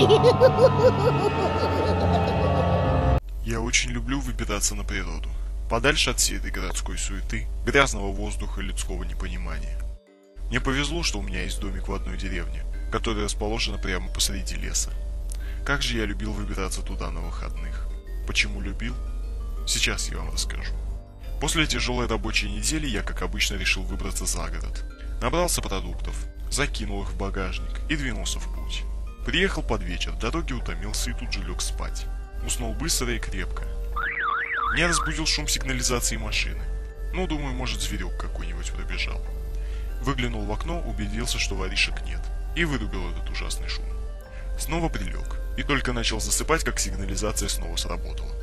Я очень люблю выбираться на природу, подальше от всей этой городской суеты, грязного воздуха и людского непонимания. Мне повезло, что у меня есть домик в одной деревне, которая расположена прямо посреди леса. Как же я любил выбираться туда на выходных. Почему любил? Сейчас я вам расскажу. После тяжелой рабочей недели я, как обычно, решил выбраться за город. Набрался продуктов, закинул их в багажник и двинулся в путь. Приехал под вечер, в дороге утомился и тут же лег спать. Уснул быстро и крепко. Меня разбудил шум сигнализации машины. Ну, думаю, может, зверек какой-нибудь пробежал. Выглянул в окно, убедился, что воришек нет, и вырубил этот ужасный шум. Снова прилег, и только начал засыпать, как сигнализация снова сработала.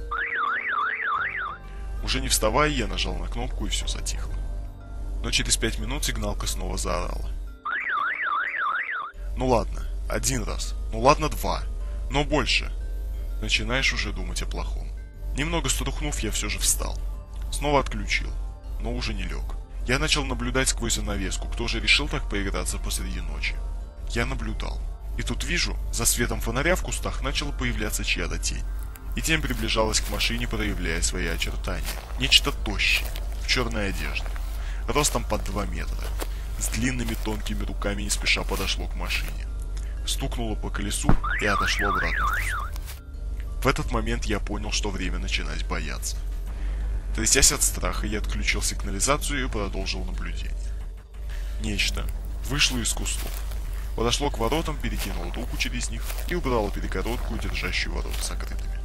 Уже не вставая, я нажал на кнопку, и все затихло. Но через 5 минут сигналка снова заорала. Ну ладно, 1 раз, ну ладно 2, но больше. Начинаешь уже думать о плохом. Немного струхнув, я все же встал. Снова отключил, но уже не лег. Я начал наблюдать сквозь занавеску, кто же решил так поиграться посреди ночи. Я наблюдал. И тут вижу, за светом фонаря в кустах начала появляться чья-то тень. И тень приближалась к машине, проявляя свои очертания. Нечто тощее, в черной одежде, ростом под 2 метра, с длинными тонкими руками не спеша подошло к машине. Стукнуло по колесу и отошло обратно в куст. В этот момент я понял, что время начинать бояться. Трясясь от страха, я отключил сигнализацию и продолжил наблюдение. Нечто вышло из кустов, подошло к воротам, перекинуло руку через них и убрало перегородку, держащую ворота закрытыми.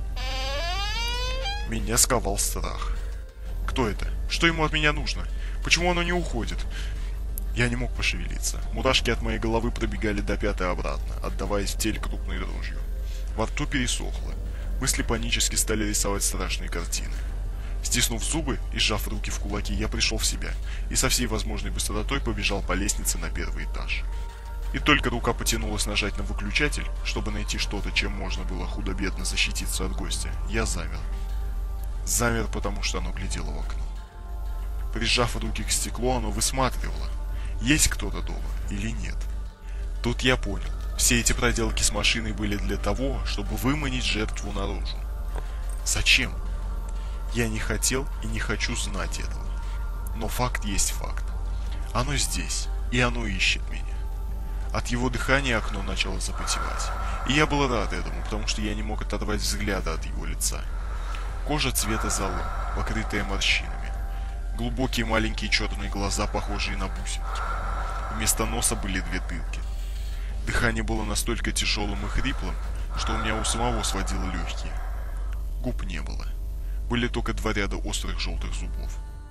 Меня сковал страх. Кто это? Что ему от меня нужно? Почему оно не уходит? Я не мог пошевелиться. Мурашки от моей головы пробегали до пят и обратно, отдаваясь в теле крупной дрожью. Во рту пересохло. Мысли панически стали рисовать страшные картины. Стиснув зубы и сжав руки в кулаки, я пришел в себя и со всей возможной быстротой побежал по лестнице на 1-й этаж. И только рука потянулась нажать на выключатель, чтобы найти что-то, чем можно было худо-бедно защититься от гостя, я замер. Замер, потому что оно глядело в окно. Прижав руки к стеклу, оно высматривало, есть кто-то дома или нет. Тут я понял, все эти проделки с машиной были для того, чтобы выманить жертву наружу. Зачем? Я не хотел и не хочу знать этого. Но факт есть факт. Оно здесь, и оно ищет меня. От его дыхания окно начало запотевать. И я был рад этому, потому что я не мог оторвать взгляда от его лица. Кожа цвета золы, покрытая морщинами. Глубокие маленькие черные глаза, похожие на бусинки. Вместо носа были 2 дырки. Дыхание было настолько тяжелым и хриплым, что у меня у самого сводило легкие. Губ не было. Были только 2 ряда острых желтых зубов.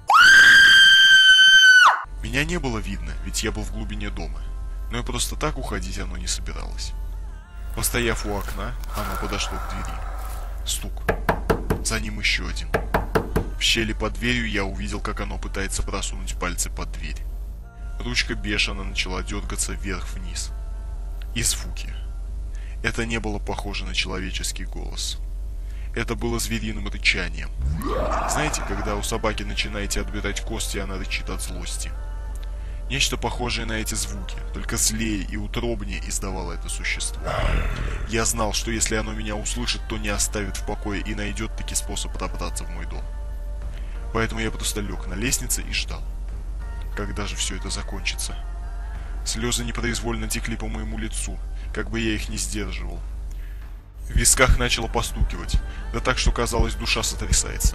Меня не было видно, ведь я был в глубине дома. Но и просто так уходить оно не собиралось. Постояв у окна, оно подошло к двери. Стук. За ним еще один. В щели под дверью я увидел, как оно пытается просунуть пальцы под дверь. Ручка бешено начала дергаться вверх-вниз. И звуки. Это не было похоже на человеческий голос. Это было звериным рычанием. Знаете, когда у собаки начинаете отбирать кости, она рычит от злости. Нечто похожее на эти звуки, только злее и утробнее издавало это существо. Я знал, что если оно меня услышит, то не оставит в покое и найдет таки способ пробраться в мой дом. Поэтому я просто лег на лестнице и ждал. Когда же все это закончится? Слезы непроизвольно текли по моему лицу, как бы я их не сдерживал. В висках начало постукивать, да так, что казалось, душа сотрясается.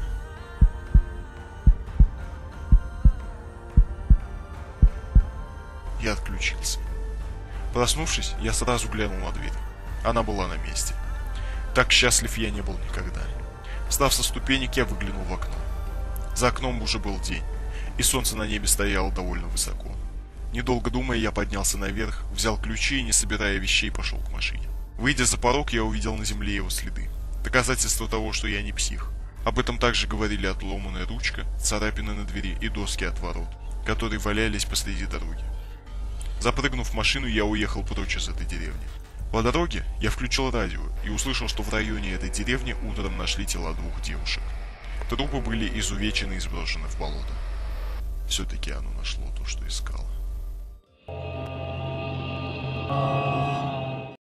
Я отключился. Проснувшись, я сразу глянул на дверь. Она была на месте. Так счастлив я не был никогда. Встав со ступенек, я выглянул в окно. За окном уже был день, и солнце на небе стояло довольно высоко. Недолго думая, я поднялся наверх, взял ключи и, не собирая вещей, пошел к машине. Выйдя за порог, я увидел на земле его следы. Доказательство того, что я не псих. Об этом также говорили отломанная ручка, царапины на двери и доски от ворот, которые валялись посреди дороги. Запрыгнув в машину, я уехал прочь из этой деревни. По дороге я включил радио и услышал, что в районе этой деревни утром нашли тела 2 девушек. Трупы были изувечены и сброшены в болото. Все-таки оно нашло то, что искало.